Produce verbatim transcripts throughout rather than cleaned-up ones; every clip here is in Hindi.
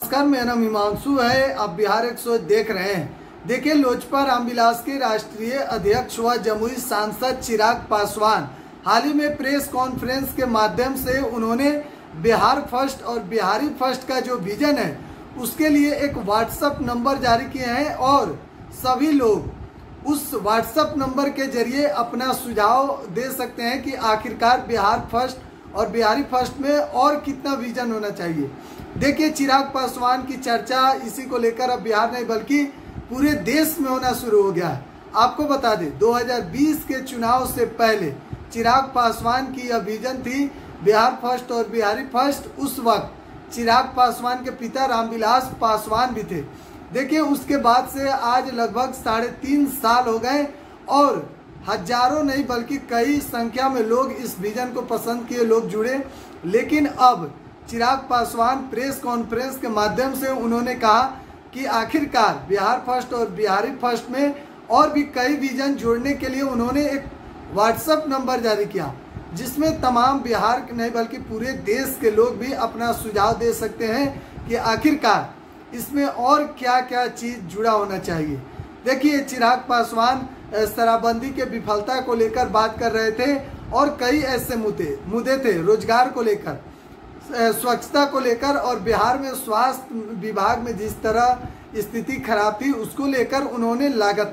नमस्कार, मेरा नाम हिमांशु है। आप बिहार एक सौ देख रहे हैं। देखिए, लोजपा रामविलास के राष्ट्रीय अध्यक्ष व जमुई सांसद चिराग पासवान हाल ही में प्रेस कॉन्फ्रेंस के माध्यम से उन्होंने बिहार फर्स्ट और बिहारी फर्स्ट का जो विजन है उसके लिए एक व्हाट्सएप नंबर जारी किए हैं और सभी लोग उस व्हाट्सएप नंबर के जरिए अपना सुझाव दे सकते हैं कि आखिरकार बिहार फर्स्ट और बिहारी फर्स्ट में और कितना विजन होना चाहिए। देखिए, चिराग पासवान की चर्चा इसी को लेकर अब बिहार नहीं बल्कि पूरे देश में होना शुरू हो गया है। आपको बता दें, दो हज़ार बीस के चुनाव से पहले चिराग पासवान की यह विजन थी बिहार फर्स्ट और बिहारी फर्स्ट। उस वक्त चिराग पासवान के पिता रामविलास पासवान भी थे। देखिए, उसके बाद से आज लगभग साढ़े तीन साल हो गए और हजारों नहीं बल्कि कई संख्या में लोग इस विजन को पसंद किए, लोग जुड़े। लेकिन अब चिराग पासवान प्रेस कॉन्फ्रेंस के माध्यम से उन्होंने कहा कि आखिरकार बिहार फर्स्ट और बिहारी फर्स्ट में और भी कई विजन जोड़ने के लिए उन्होंने एक व्हाट्सएप नंबर जारी किया जिसमें तमाम बिहार नहीं बल्कि पूरे देश के लोग भी अपना सुझाव दे सकते हैं कि आखिरकार इसमें और क्या क्या चीज़ जुड़ा होना चाहिए। देखिए, चिराग पासवान शराबबंदी के विफलता को लेकर बात कर रहे थे और कई ऐसे मुद्दे मुद्दे थे, रोजगार को लेकर, स्वच्छता को लेकर और बिहार में स्वास्थ्य विभाग में जिस तरह स्थिति खराब थी उसको लेकर उन्होंने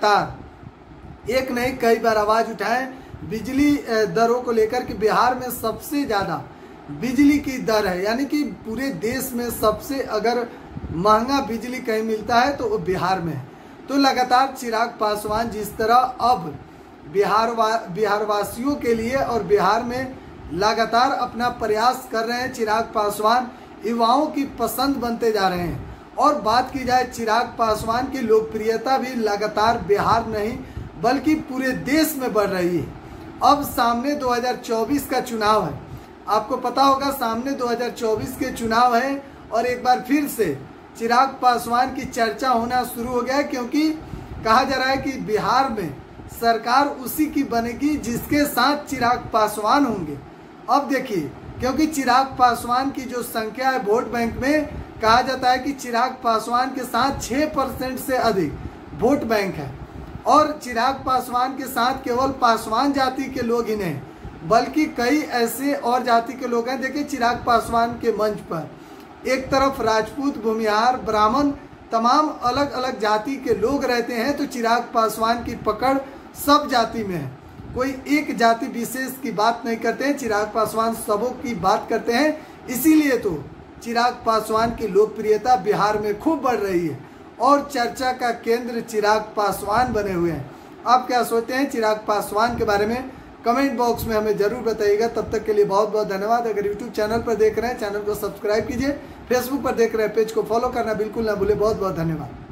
लगातार एक नहीं कई बार आवाज़ उठाए। बिजली दरों को लेकर कि बिहार में सबसे ज़्यादा बिजली की दर है, यानी कि पूरे देश में सबसे अगर महंगा बिजली कहीं मिलता है तो वो बिहार में है। तो लगातार चिराग पासवान जिस तरह अब बिहार वा बिहार वासियों के लिए और बिहार में लगातार अपना प्रयास कर रहे हैं, चिराग पासवान युवाओं की पसंद बनते जा रहे हैं। और बात की जाए चिराग पासवान की लोकप्रियता भी लगातार बिहार नहीं बल्कि पूरे देश में बढ़ रही है। अब सामने दो हज़ार चौबीस का चुनाव है, आपको पता होगा सामने दो हज़ार चौबीस के चुनाव है और एक बार फिर से चिराग पासवान की चर्चा होना शुरू हो गया है क्योंकि कहा जा रहा है कि बिहार में सरकार उसी की बनेगी जिसके साथ चिराग पासवान होंगे। अब देखिए, क्योंकि चिराग पासवान की जो संख्या है वोट बैंक में, कहा जाता है कि चिराग पासवान के साथ छः परसेंट से अधिक वोट बैंक है और चिराग पासवान के साथ केवल पासवान जाति के लोग ही नहीं बल्कि कई ऐसे और जाति के लोग हैं। देखिए, चिराग पासवान के मंच पर एक तरफ राजपूत, भूमिहार, ब्राह्मण, तमाम अलग अलग जाति के लोग रहते हैं तो चिराग पासवान की पकड़ सब जाति में है, कोई एक जाति विशेष की बात नहीं करते हैं। चिराग पासवान सबों की बात करते हैं, इसीलिए तो चिराग पासवान की लोकप्रियता बिहार में खूब बढ़ रही है और चर्चा का केंद्र चिराग पासवान बने हुए हैं। आप क्या सोचते हैं चिराग पासवान के बारे में? कमेंट बॉक्स में हमें जरूर बताइएगा। तब तक के लिए बहुत बहुत धन्यवाद। अगर यूट्यूब चैनल पर देख रहे हैं, चैनल को सब्सक्राइब कीजिए। फेसबुक पर देख रहे हैं, पेज को फॉलो करना बिल्कुल ना भूले। बहुत बहुत धन्यवाद।